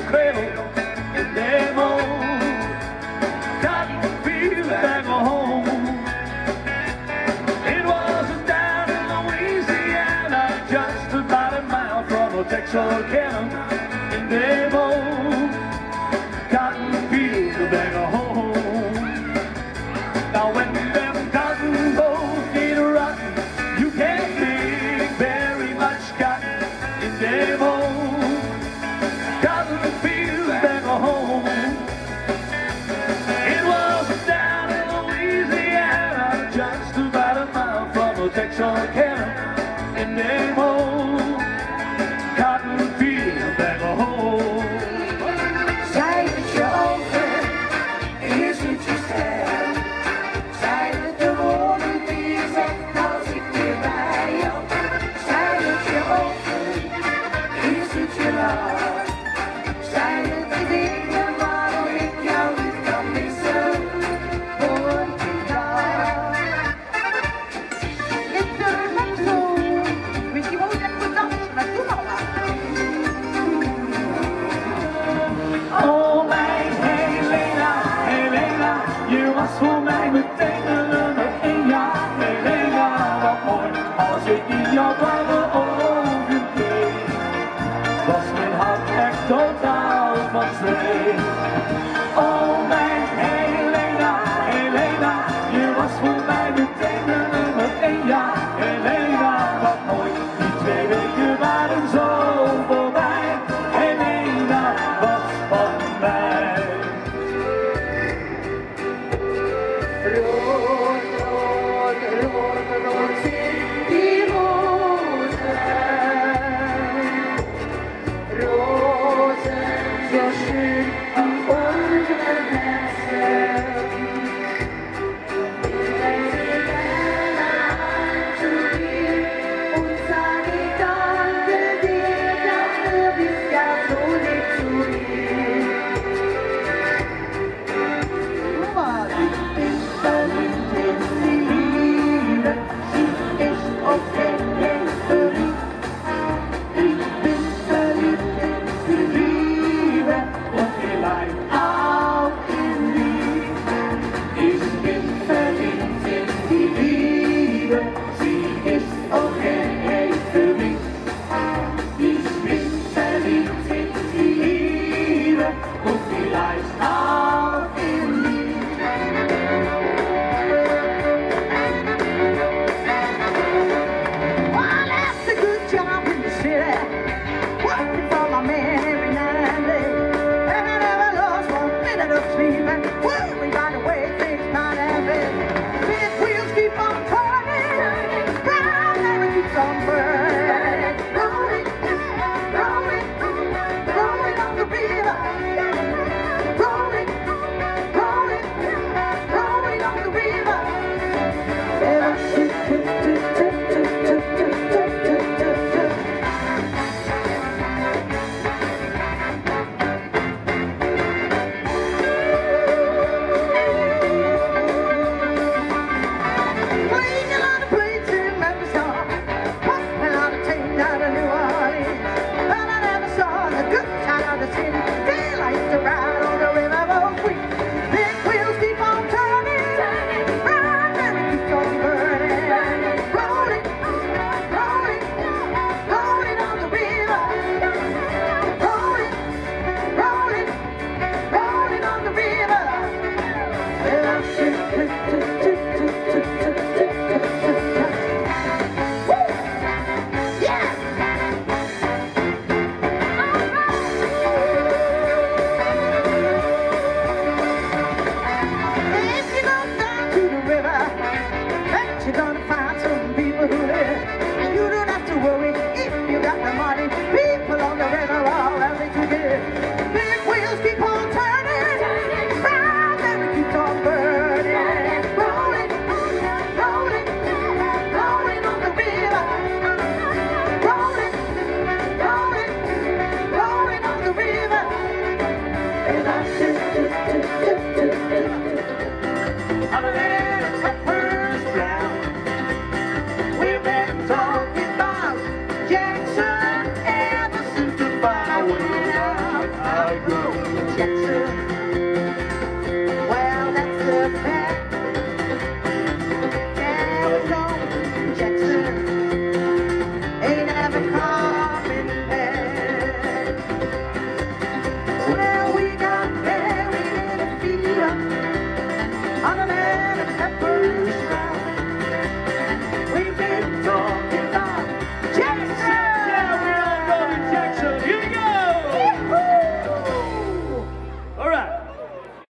cradle in them old cotton fields back home. It was down in Louisiana, just about a mile from Texarkana, in them old cotton fields back home. Now when them cotton bolls get rotten, you can't make very much cotton in them old cotton fields back home. It was down in Louisiana, just about a mile from Texarkana, in them old cotton fields back home. Zij dat je over is het je stijl. Zij dat de woorden die je zegt als ik weer bij jou. Zij dat je over is het je laat. Zij dat je dingen waarom ik jou niet kan missen. Hoort je daar. Ik durf het zo. Weet je wel, ik moet dat, maar doe maar wat. Oh mijn Helena, Helena, je was voor mij meteen een nummer 1. Ja, Helena, wat mooi, als ik in jouw blauwe ogen keek, was mijn hart echt totaal van streek. Oh mijn Helena, Helena, je was voor mij meteen een nummer 1. Ja, Helena, wat mooi, die 2 weken waren zo voorbij. Helena was van mij. Rood, rood, rood, rood sind die Rosen. Rosen, so schön an unseren Herzen. Ich reiße deine Hand zu dir und sage danke dir, dafür bist ja so lieb zu mir. Ich bin verliebt in die Liebe, sie ist aufgehängt für mich. Ich bin verliebt in die Liebe und vielleicht auch in dich. Ich bin verliebt in die Liebe, sie ist aufgehängt für mich. Ich bin verliebt in die Liebe und vielleicht auch in dich. Well, that's a good job in the city, working for my man every night and day. And I never lost 1 minute of sleep and worry by the way things might have been. Big wheels keep on turning, brown never keeps on burning. Rolling, rolling, rolling on the river. Rolling, rolling, rolling on the river. Ever since playing a lot of plates in Memphis, playing a on an